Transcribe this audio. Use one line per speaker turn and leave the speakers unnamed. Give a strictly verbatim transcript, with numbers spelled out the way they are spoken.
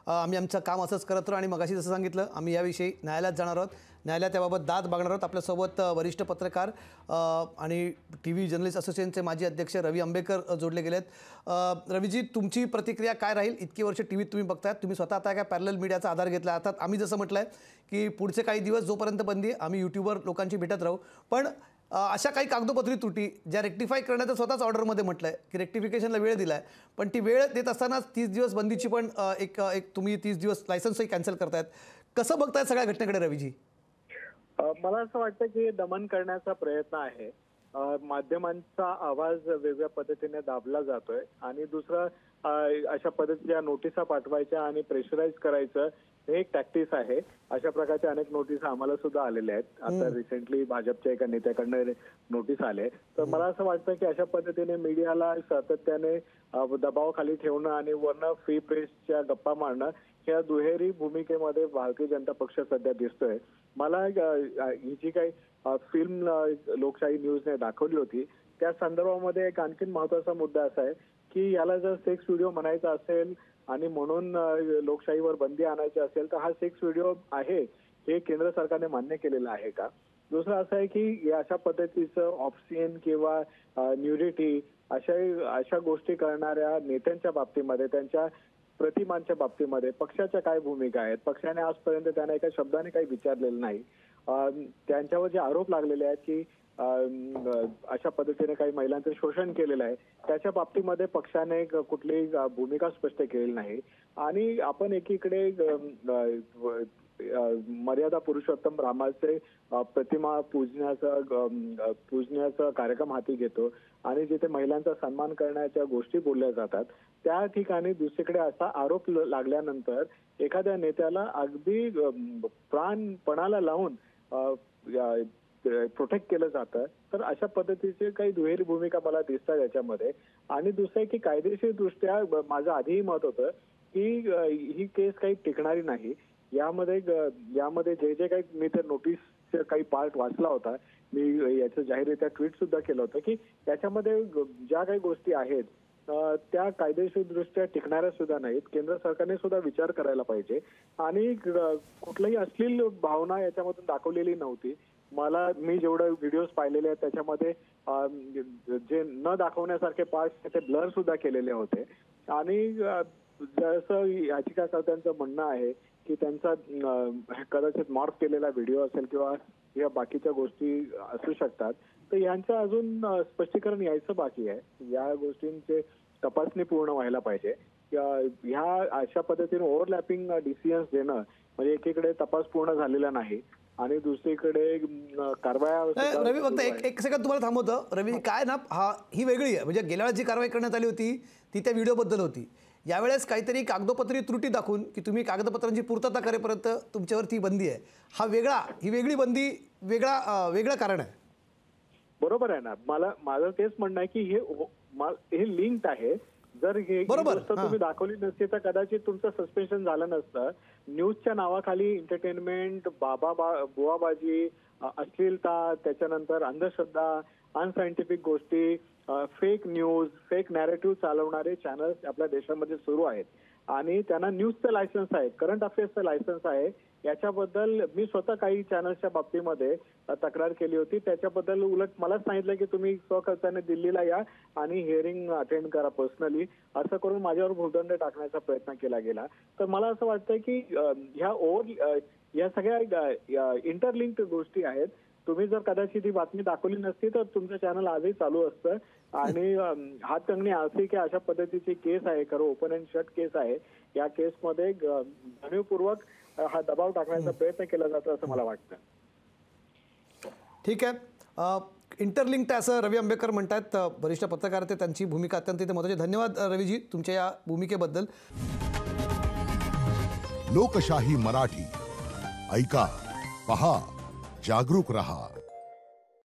आम्ही आमचं काम असंच करत राहू आणि मगाशी जसं सांगितलं आम्ही याविषयी न्यायालयात जाणार आहोत, न्यायालयात त्याबाबत दाद मागणार आहोत। आपल्यासोबत वरिष्ठ पत्रकार आणि टी व्ही जर्नलिस्ट असोसिएशनचे माजी अध्यक्ष रवी आंबेकर जोडले गेलेत। रवीजी, तुमची प्रतिक्रिया काय राहील? इतकी वर्ष टी व्हीत तुम्ही बघताय, तुम्ही स्वतः आता काय पॅरलल मीडियाचा आधार घेतला, अर्थात आम्ही जसं म्हटलंय की पुढचे काही दिवस जोपर्यंत बंदी आहे आम्ही यूट्यूबवर लोकांची भेटत राहू, पण अशा काही कागदोपत्री त्रुटी ज्या रेक्टिफाय करण्याचं स्वतःच ऑर्डरमध्ये म्हटलं आहे की रेक्टिफिकेशनला वेळ दिला आहे, पण ती वेळ देत असतानाच तीस दिवस बंदीची पण एक एक तुम्ही तीस दिवस लायसन्सही कॅन्सल करतायत, कसं बघतायत सगळ्या घटनेकडे रवीजी?
मला असं वाटतं की दमन करण्याचा प्रयत्न आहे, माध्यमांचा आवाज वेगळ्या पद्धतीने दाबला जातोय आणि दुसरं अशा पद्धतीच्या नोटिसा पाठवायच्या आणि प्रेशराईज करायचं हे एक टॅक्टिस आहे। अशा प्रकारच्या अनेक नोटीस आम्हाला सुद्धा आलेल्या आहेत। आता रिसेंटली भाजपच्या एका नेत्याकडनं नोटीस आले, तर मला असं वाटतं की अशा पद्धतीने मीडियाला सातत्याने दबावाखाली ठेवणं आणि वरनं फ्री प्रेसच्या गप्पा मारणं ह्या दुहेरी भूमिकेमध्ये भारतीय जनता पक्ष सध्या दिसतोय। मला ही जी काही फिल्म लोकशाही न्यूजने दाखवली होती त्या संदर्भामध्ये एक आणखीन महत्वाचा मुद्दा असा आहे की याला जर सेक्स व्हिडिओ म्हणायचा असेल आणि म्हणून लोकशाहीवर बंदी आणायची असेल तर हा सेक्स व्हिडिओ आहे हे केंद्र सरकारने मान्य केलेलं आहे का? दुसरं असं आहे की या अशा पद्धतीचं ऑब्सिन किंवा न्यूडिटी अशा अशा गोष्टी करणाऱ्या नेत्यांच्या बाबतीमध्ये, त्यांच्या प्रतिमांच्या बाबतीमध्ये पक्षाच्या काय भूमिका आहेत? पक्षाने आजपर्यंत त्यांना एका शब्दाने काही विचारलेलं नाही। त्यांच्यावर जे आरोप लागलेले आहेत की अशा पद्धतीने काही महिलांचं शोषण केलेलं आहे त्याच्या बाबतीमध्ये पक्षाने कुठलीही भूमिका स्पष्ट केलेली नाही। आणि आपण एकीकडे मर्यादा पुरुषोत्तम रामाचे प्रतिमा पूजण्याचा पूजण्याचा कार्यक्रम हाती घेतो आणि जिथे महिलांचा सन्मान करण्याच्या गोष्टी बोलल्या जातात त्या ठिकाणी दुसरीकडे असा आरोप लागल्यानंतर एखाद्या नेत्याला अगदी प्राणपणाला लावून प्रोटेक्ट केलं जातं, तर अशा पद्धतीची काही दुहेरी भूमिका मला दिसतात याच्यामध्ये। आणि दुसरं आहे की कायदेशीर दृष्ट्या माझं आधीही मत होतं की ही केस काही टिकणारी नाही। यामध्ये यामध्ये जे जे काही मी त्या नोटीसचे काही पार्ट वाचला होता, मी याचं जाहीररित्या ट्विट सुद्धा केलं होतं की त्याच्यामध्ये ज्या काही गोष्टी आहेत त्या कायदेशीर दृष्ट्या टिकणाऱ्या सुद्धा नाहीत। केंद्र सरकारने सुद्धा विचार करायला पाहिजे आणि कुठल्याही अश्लील भावना याच्यामधून दाखवलेली नव्हती। मला मी जेवढे व्हिडिओज पाहिलेले आहेत त्याच्यामध्ये जे न दाखवण्यासारखे पार्ट्स ते ब्लर सुद्धा केलेले होते आणि जसं याचिकाकर्त्यांचं म्हणणं आहे की त्यांचा कदाचित मॉर्फ केलेला व्हिडिओ असेल किंवा या बाकीच्या गोष्टी असू शकतात, तर यांचं अजून स्पष्टीकरण यायचं बाकी आहे। या गोष्टींचे तपासणी पूर्ण व्हायला पाहिजे। ह्या अशा पद्धतीने ओव्हरलॅपिंग डिसिजन्स देणं म्हणजे एकीकडे तपास पूर्ण झालेला नाही आणि दुसरीकडे कारवाया।
रवी फक्त एक एक सेकंद तुम्हाला थांबवतो। रवी काय ना हा ही वेगळी आहे, म्हणजे गेल्या वेळेस जी कारवाई करण्यात आली होती ती त्या व्हिडिओबद्दल होती, यावेळेस काहीतरी कागदोपत्री त्रुटी दाखवून की तुम्ही कागदपत्रांची पूर्तता करेपर्यंत तुमच्यावर ती बंदी आहे, हा वेगळा ही वेगळी बंदी वेगळा वेगळं कारण आहे।
बरोबर आहे ना, मला माझं तेच म्हणणं आहे की हे हे लिंक्ड आहे। जर ही गोष्ट तुम्ही दाखवली नसती तर कदाचित तुमचं सस्पेन्शन झालं नसतं। न्यूजच्या नावाखाली एंटरटेनमेंट, बाबा बुवाबाजी, अश्लीलता, त्याच्यानंतर अंधश्रद्धा, अनसायंटिफिक गोष्टी, फेक न्यूज, फेक नॅरेटिव्ह चालवणारे चॅनल्स आपल्या देशामध्ये सुरू आहेत आणि त्यांना न्यूजचं लायसन्स आहे, करंट अफेअर्सचं लायसन्स आहे। याच्याबद्दल मी स्वतः काही चॅनल्सच्या बाबतीमध्ये तक्रार केली होती, त्याच्याबद्दल उलट मलाच सांगितलं की तुम्ही स्वखर्चाने दिल्लीला या आणि हिअरिंग अटेंड करा पर्सनली, असं करून माझ्यावर भूर्दंड टाकण्याचा प्रयत्न केला गेला। तर मला असं वाटतं की ह्या ओव्हर या सगळ्या इंटरलिंक्ड गोष्टी आहेत। तुम्ही जर कदाचित ही बातमी दाखवली नसती तर तुमचं चॅनल आजही चालू असतं आणि हातकंगणी असे की अशा पद्धतीची केस आहे, खरं ओपन अँड शट केस आहे, या केसमध्ये जाणीवपूर्वक हा दबाव टाकण्याचा प्रयत्न केला जातो असं मला वाटतं।
ठीक आहे, इंटरलिंक्ड आहे असं रवी आंबेकर म्हणतात, वरिष्ठ पत्रकार ते, त्यांची भूमिका अत्यंत महत्त्वाची। धन्यवाद रवीजी तुमच्या या भूमिकेबद्दल।
लोकशाही मराठी ऐका, पहा, जागरूक रहा।